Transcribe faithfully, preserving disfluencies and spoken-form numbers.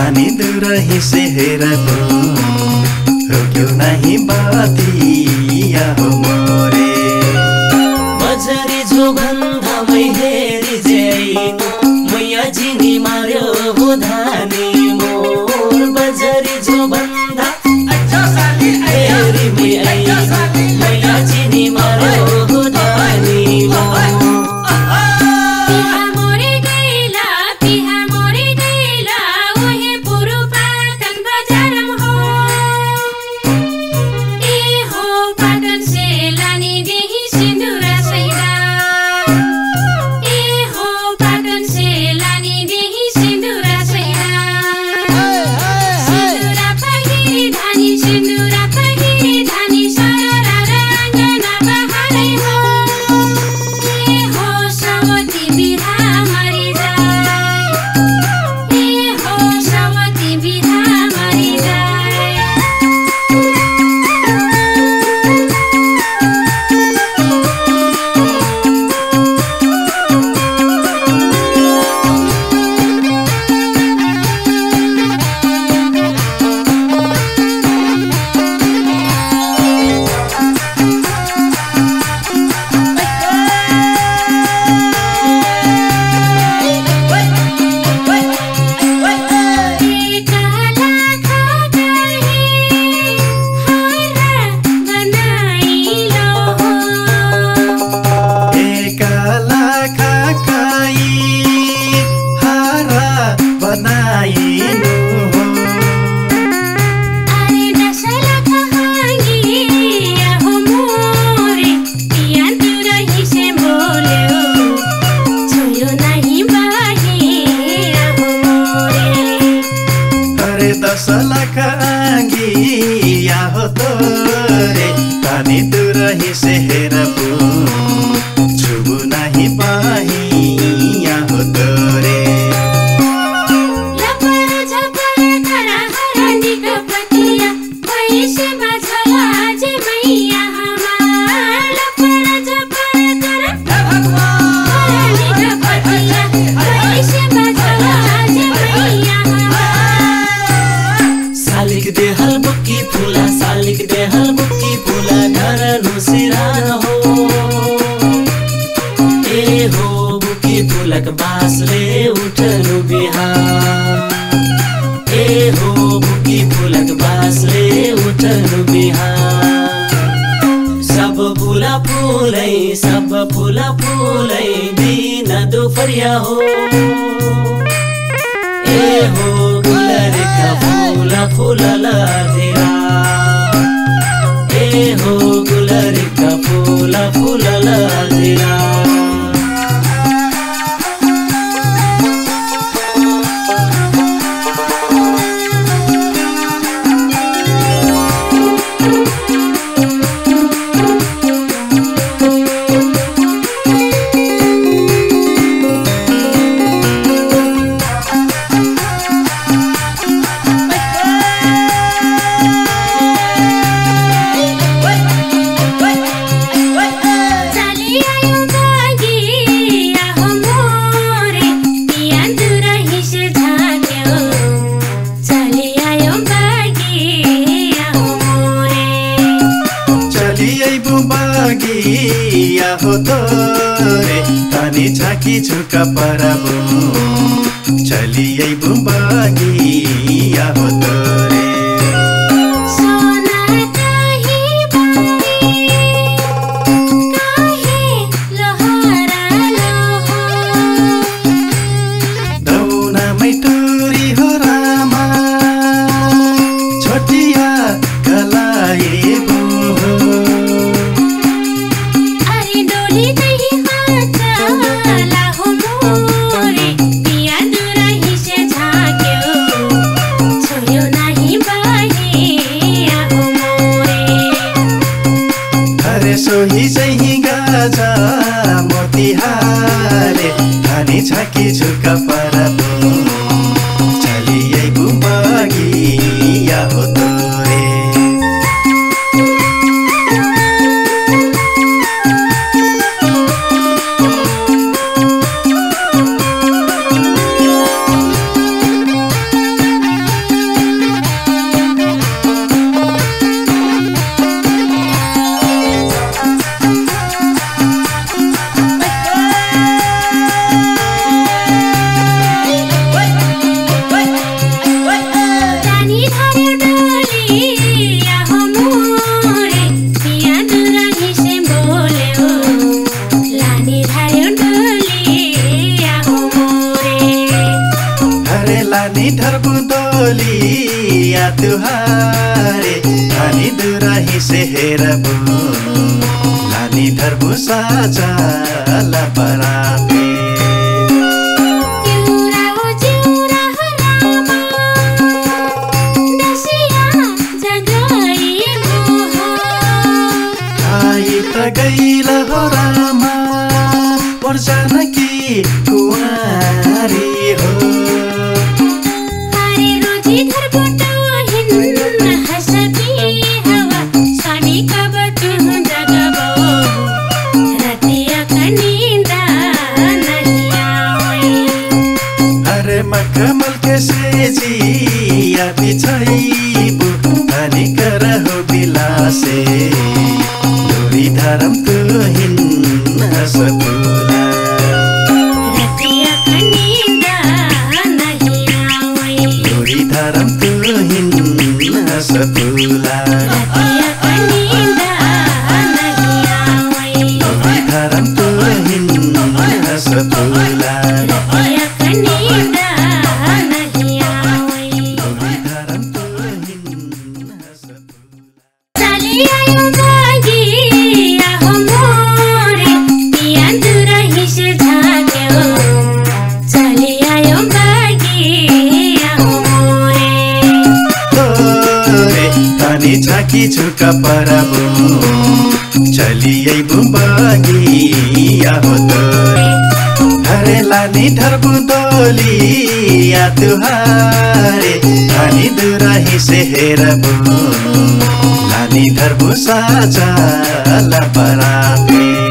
तानी दूर हिसे हेरबो रोक्यो नहीं बातिया हो मोरे बजरी जो भन्दा मै हेरी जैनु मैया जिनी मार्यो हो धानी मोर बजरी जो भन्दा हेरी मैया जिनी मार्यो हो धानी मोर तुहारे धानी दुराही से हेरबो लानी धरबो साचाला बराबे गैला हो रामा मोर जानकी कुमारी हो हरे रोजी धरबोटो हिन्न हसती हवा स्वामी कब तुम जगबो रतिया कनींदा नहीं आवे अरे मखमल के से जिया बिछाइबो धनी करहो बिलासे धरम तू हिन्न सपुला रतिया कनींदा नहीं आवे लोरी धरम तू हिन्न सपुला रतिया कनींदा नहीं आवे लोरी धरम तू हिन्न सपुला रतिया कनींदा नहीं आवे लोरी धरम तू हिन्न सपुला चली आयो बागी झाकी छुका परबो चलिए बुम्बागी आहो तो हरे लानी धरबो दोलिया तुहारे धानी दुराही से हेरबो लानी धरबो साचाला बराबे